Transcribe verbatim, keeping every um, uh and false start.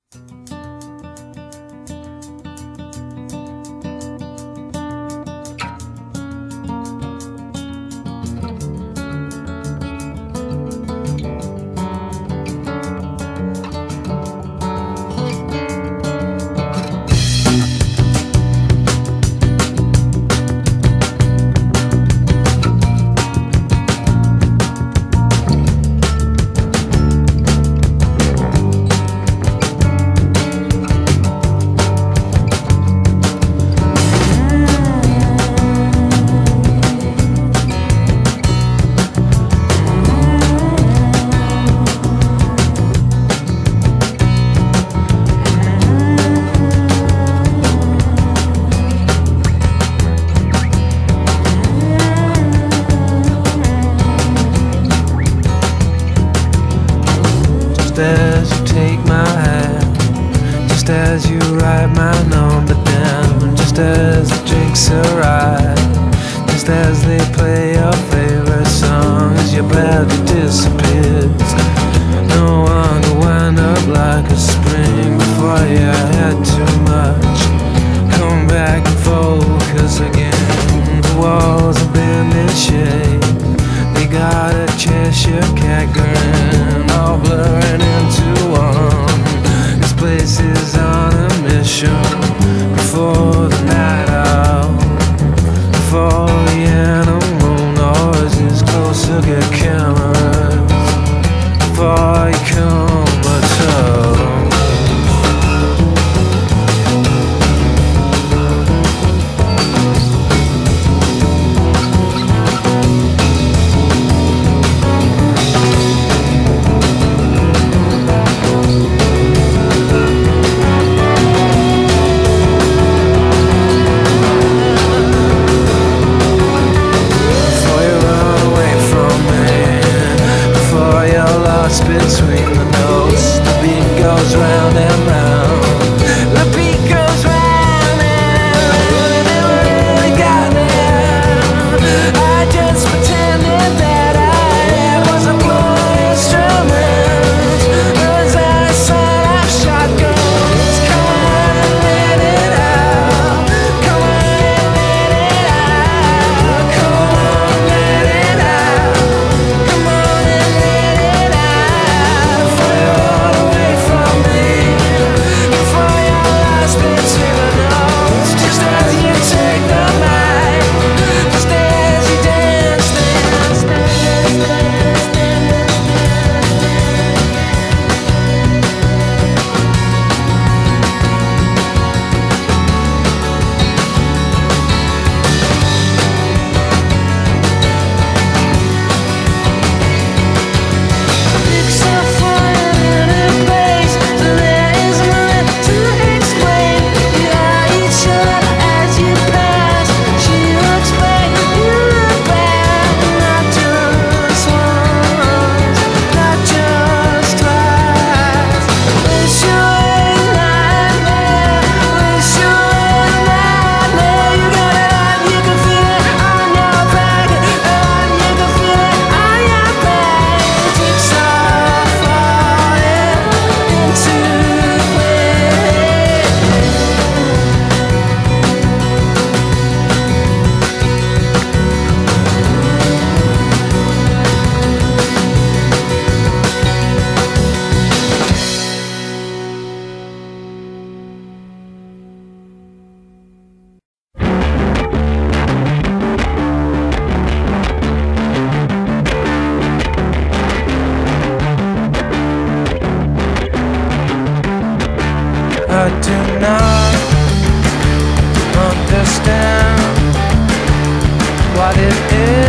Just as you take my hand, just as you write my number down, just as the drinks arrive, just as they play your favorite song, as your body disappears. No one could wind up like a spring before you had too much. Come back and focus again. The walls are bending shape, they got a Cheshire cat grin, all blurring into one. This place is on a mission. Before the night out, before the animal noises closer get cameras, before you come at all. Between the notes, the beat goes round and round. The beat goes round and round. I never really got there. I just pretended that I was a blood instrument. As I set up shotguns, come on and let it out. Come on and let it out. Come on, let it out. Come on and let it out. I do not understand what it is.